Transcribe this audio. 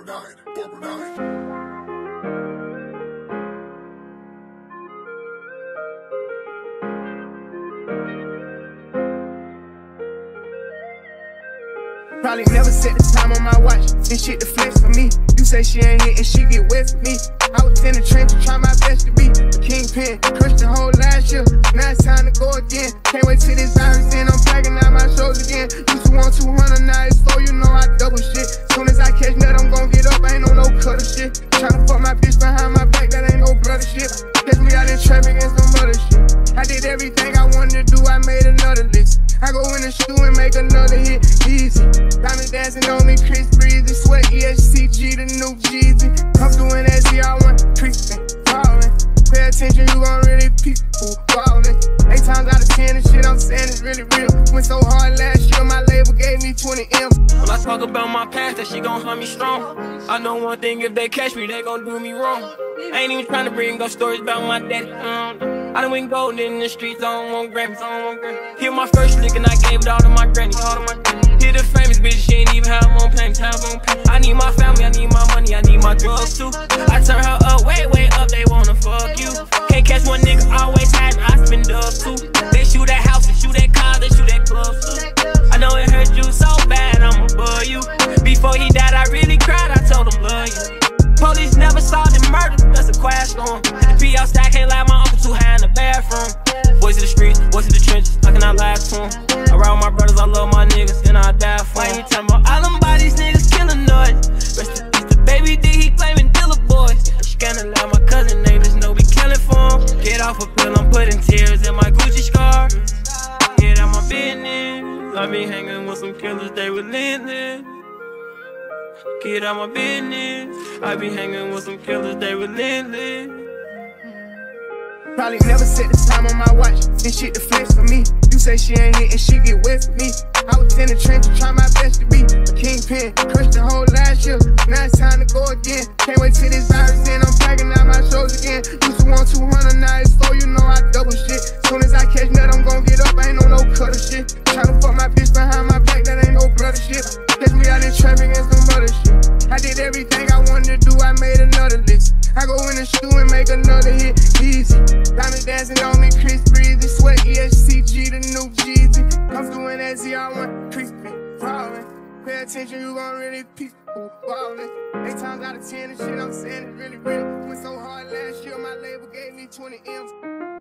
Probably never set the time on my watch. This shit the flex for me. You say she ain't hit and she get wet for me. I was in the trench to try my best to be the kingpin. Crushed the whole last year. Now it's time to go again. Can't wait till this virus in. I'm packing out my shows again. Used to want 200, now it's 4. You know I double shit. Soon as I catch nut, I'm gon' get up. Ain't no cutter shit. Tryna fuck my bitch behind my back. That ain't no brother shit. Catch me out in traffic and some other shit. I did everything I wanted to do. I made another list. I go in the stew and make another hit, easy. Diamond dancing on me, Chris Breezy. Sweat ESCG, the new Jeezy. I'm doing SDR1, creeping, falling. Pay attention, you gon' really peep, ballin'. 8 times out of 10, the shit I'm saying is really real. Went so hard last year, my label gave me 20 M. When I talk about my past, that shit gon' hunt me strong. I know one thing, if they catch me, they gon' do me wrong. I ain't even tryna bring up stories about my daddy. I done went golden in the streets, I don't want Grammys, Here my first lick and I gave it all to my granny. Here the famous bitch, she ain't even have on payments. I need my family, I need my money, I need my drugs too. I turn her up, way up, they wanna fuck you. Can't catch one nigga, always hiding, I spend dubs too. They shoot at houses, shoot at cars, they shoot at clubs too. I know it hurt you so bad, I'ma bug you. Before he died, I really cried, I told him love you. Police never saw the murder, that's a quiet storm. The PL stack can't lie, my uncle too high in the bathroom. Voice of the streets, voice of the trenches, I cannot lie to him. Around my brothers, I love my niggas, and I die for them. Why you talking about all them bodies, niggas killing noise? Rest in peace to Baby D, he claiming dealer boys. Scandal my cousin, neighbors know we killing for him. Get off a pill, I'm putting tears in my Gucci scar. Get out my business, I be hanging with some killers, they relentless. Get out my business, I be hanging with some killers, they relentless. Probably never set the time on my watch. This shit the flex for me. You say she ain't hit and she get wet for me. I was in the trench to try my best to be a kingpin. Crushed the whole last year. Now it's time to go again. Can't wait till this virus in. I'm packing out my shows again. Used to want 200, now it's 4. You know I double shit. Soon as I catch nut, I'm gon' get up. Ain't no cutter shit. Tryna fuck my bitch behind my back. That ain't no brother shit. Catch me out in traffic and some other shit. I did everything I wanted to do. I made another list. I go in the stew and make another hit, easy. Diamond dancing on me, Chris Breezy. Sweat ESCG, the new Jeezy. I'm doing SDR1, creeping, falling. Pay attention, you gon' really peep, ballin'. 8 times out of 10, the shit I'm saying is really real. Went so hard last year, my label gave me 20 M's.